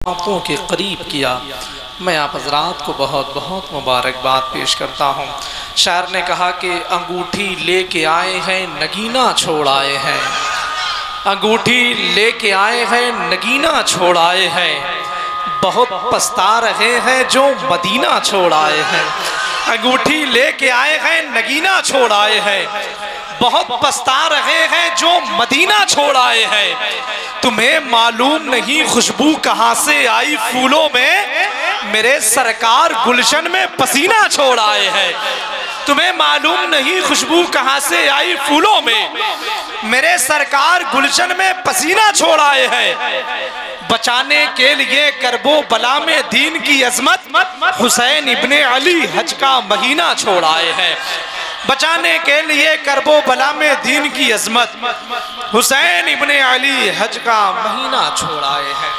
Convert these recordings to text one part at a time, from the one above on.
आंखों के करीब किया। मैं आप हजरात को बहुत बहुत मुबारकबाद पेश करता हूँ। शायर ने कहा कि अंगूठी लेके आए हैं नगीना छोड़ आए हैं, अंगूठी लेके आए हैं नगीना छोड़ आए हैं, बहुत पछता रहे हैं जो मदीना छोड़ आए हैं। अंगूठी लेके आए हैं नगीना छोड़ आए हैं, बहुत पछता रहे हैं जो मदीना छोड़ आए हैं। तुम्हें मालूम नहीं खुशबू कहाँ से आई फूलों में, मेरे सरकार गुलशन में पसीना छोड़ आए हैं। तुम्हें मालूम नहीं खुशबू कहाँ से आई फूलों में, मेरे सरकार गुलशन में पसीना छोड़ आए हैं। बचाने के लिए करबो बला में दीन की अजमत, हुसैन इब्ने अली हज का महीना छोड़ आए हैं। बचाने के लिए करबो बला में दीन की अजमत, हुसैन इब्ने अली हज का महीना छोड़ आए हैं।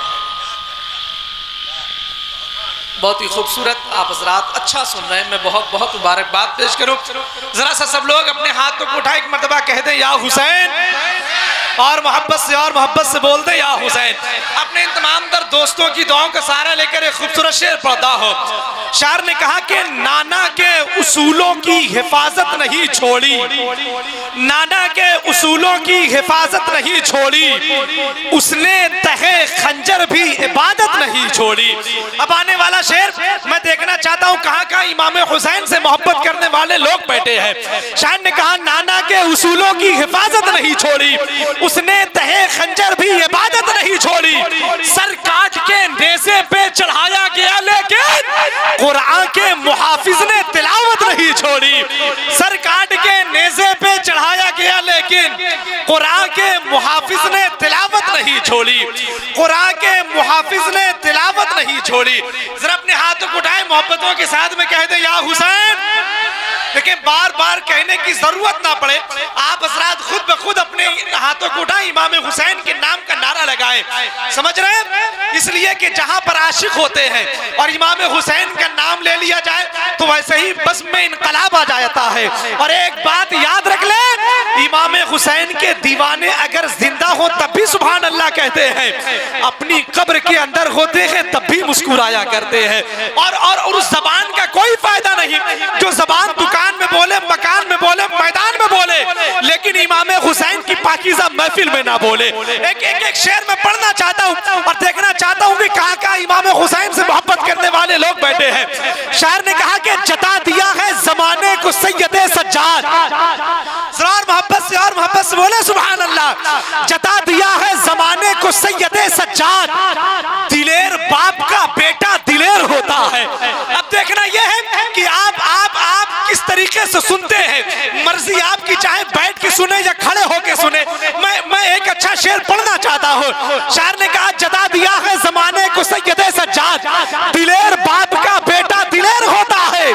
बहुत ही खूबसूरत आप हजरात अच्छा सुन रहे हैं। मैं बहुत बहुत मुबारकबाद पेश करूं। जरा सा सब लोग अपने हाथों को उठा एक मरतबा कह दें या हुसैन, और मोहब्बत से बोल दे या हुसैन। अपने इन तमाम दर दोस्तों की दुआओं का सहारा लेकर एक खूबसूरत शेर पढ़ता हो। शायर ने कहा कि नाना के उसूलों की हिफाजत नहीं छोड़ी, नाना के उसूलों की हिफाजत नहीं छोड़ी, उसने तहे खंजर भी इबादत नहीं छोड़ी। अब आने वाला शेर मैं देखना चाहता हूँ कहाँ कहाँ इमाम हुसैन से मोहब्बत करने वाले लोग बैठे हैं। शायर ने कहा नाना के उसूलों की हिफाजत नहीं छोड़ी, उसने तहे खंजर भी इबादत नहीं छोड़ी। सर काट के नेज़े पे चढ़ाया गया लेकिन कुरान के मुहाफिज ने तिलावत नहीं छोड़ी। सर काट के नेज़े पे चढ़ाया गया लेकिन कुरान के मुहाफिज ने तिलावत नहीं छोड़ी, कुरान के मुहाफिज ने तिलावत नहीं छोड़ी। जरा अपने हाथों को उठाए मोहब्बतों के साथ में कह दे या हुसैन। लेकिन बार बार कहने की जरूरत ना पड़े, आप हजरात खुद ब खुद अपने हाथों को उठाए इमाम हुसैन के नाम का नारा लगाएं। समझ रहे हैं? इसलिए कि जहां पर आशिक होते हैं और इमाम हुसैन का नाम ले लिया जाए तो वैसे ही बस में इनकलाब आ जाता है। और एक बात याद रख ले, इमाम हुसैन के दीवाने अगर जिंदा हो तब भी सुभान अल्लाह कहते हैं, अपनी कब्र के अंदर होते हैं तब भी मुस्कुराया करते हैं। और उस जबान का कोई फायदा नहीं जो जबान दुकान में बोले, मकान में बोले, मैदान में बोले, लेकिन इमाम हुसैन की पाकीज़ा महफिल में ना बोले। एक शेर में पढ़ना चाहता हूँ और देखना चाहता हूँ कि कहाँ कहाँ इमाम हुसैन से मोहब्बत करने वाले लोग बैठे हैं। शायर ने कहा कि जता दिया है जमाने को सैयदे सज्जाद, और मोहब्बत से बोले सुभान अल्लाह। जता दिया है जमाने को सैयदे सज्जाद, दिलेर बाप का बेटा दिलेर होता है। अब देखना यह है कि आप किस तरीके से सुनते हैं, मर्जी आपकी, चाहे बैठ के सुने या खड़े होके सुने। मैं एक अच्छा शेर पढ़ना चाहता हूँ। शायर ने कहा जता दिया है जमाने को सैयदे सज्जाद, दिलेर बाप का बेटा दिलेर होता है।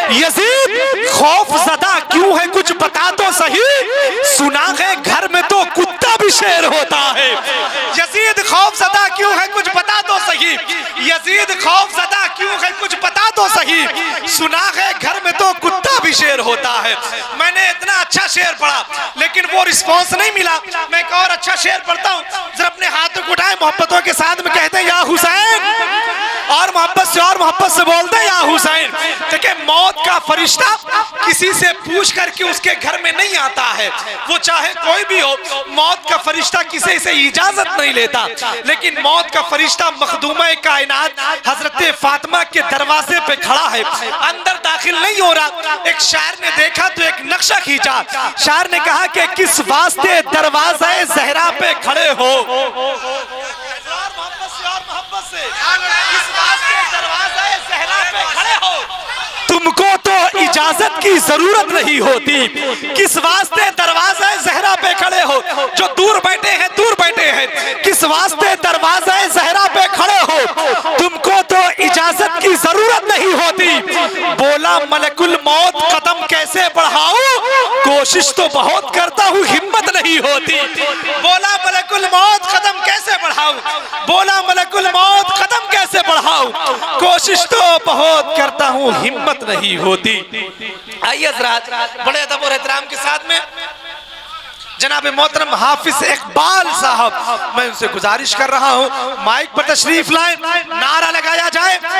यजीद खौफजदा क्यों है कुछ बता तो सही, सुना है घर में तो कुत्ता भी शेर होता है। यजीद खौफजदा क्यों है कुछ बता तो सही, यजीद खौफजदा क्यों है कुछ बता तो सही, सुना है घर में तो कुत्ता भी शेर होता है। मैंने इतना अच्छा शेर पढ़ा लेकिन वो रिस्पॉन्स नहीं मिला। मैं एक और अच्छा शेर पढ़ता हूँ। जरा अपने हाथों को उठाए मोहब्बतों के साथ में कहते हैं या हुसैन, और मोहब्बत से बोलते हैं या हुसैन। देखिए मौत का फरिश्ता किसी से पूछ करके उसके घर में नहीं आता है, वो चाहे कोई भी हो। मौत का फरिश्ता किसी से इजाजत नहीं लेता, लेकिन मौत का फरिश्ता मखदूमा कायनात हजरत फातिमा के दरवाजे पे खड़ा है, अंदर दाखिल नहीं हो रहा। एक शायर ने देखा तो एक नक्शा खींचा। शायर ने कहा कि किस वास्ते दरवाज़े ज़हरा पे खड़े हो, तुमको तो इजाजत की जरूरत नहीं होती। किस वास्ते दरवाजा ज़हरा पे खड़े हो, जो दूर बैठे हैं दूर बैठे हैं, किस वास्ते दरवाजा ज़हरा पे खड़े हो, तुमको तो इजाजत की जरूरत नहीं होती। बोला मलकुल मौत कदम कैसे बढ़ाऊं, कोशिश तो बहुत करता हूँ हिम्मत नहीं होती। बोला मलकुल मौत कदम कैसे बढ़ाऊं, बोला मलकुल मौत कदम कैसे बढ़ाऊं, कोशिश तो बहुत करता हूँ हिम्मत नहीं होती। आइए हज़रात बड़े अदब और एहतराम के साथ में जनाब मोहतरम हाफिज इकबाल साहब, मैं उनसे गुजारिश कर रहा हूँ माइक पर तशरीफ लाएं, नारा लगाया जाए